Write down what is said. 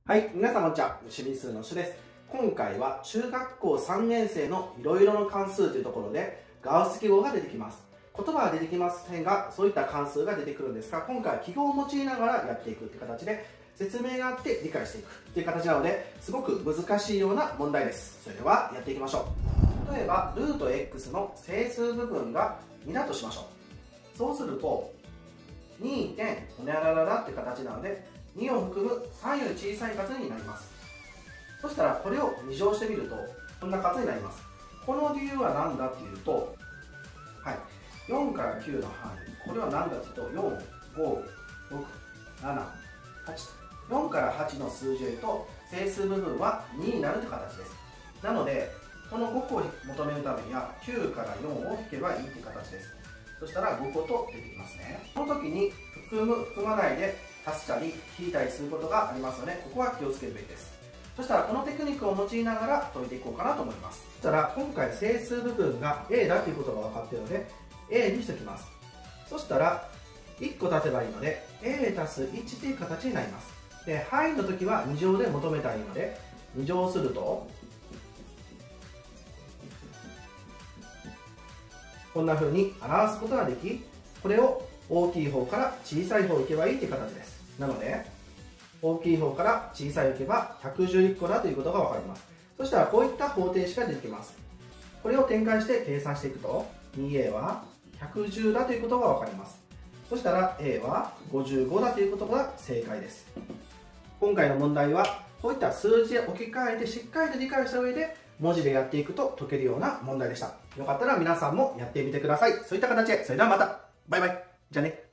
はい、皆さんこんにちは。主理数の主です。今回は中学校3年生のいろいろの関数というところでガウス記号が出てきます。言葉は出てきませんが、そういった関数が出てくるんですが、今回は記号を用いながらやっていくという形で説明があって理解していくという形なので、すごく難しいような問題です。それではやっていきましょう。例えば、ルート x の整数部分が2だとしましょう。そうすると、2. ほにゃらららって形なので、2を含む左右小さい数になります。そしたらこれを2乗してみるとこんな数になります。この理由は何だっていうと、はい、4から9の範囲、これは何だっていうと4、5、6、7、8、4から8の数字へと整数部分は2になるという形です。なのでこの5個を求めるためには9から4を引けばいいという形です。そしたら5個と出てきますね。この時に含む含まないで足したり引いたりすることがありますので、ここは気をつけるべきです。そしたらこのテクニックを用いながら解いていこうかなと思います。そしたら今回整数部分が A だということが分かっているので A にしておきます。そしたら1個足せばいいので A 足す1という形になります。で範囲の時は2乗で求めたいので2乗するとこんな風に表すことができ、これを大きい方から小さい方をいけばいいという形です。なので大きい方から小さいをいけば111個だということが分かります。そしたらこういった方程式が出てきます。これを展開して計算していくと 2a は110だということが分かります。そしたら a は55だということが正解です。今回の問題はこういった数字で置き換えてしっかりと理解した上で文字でやっていくと解けるような問題でした。よかったら皆さんもやってみてください。そういった形で、それではまたバイバイ。じゃあね。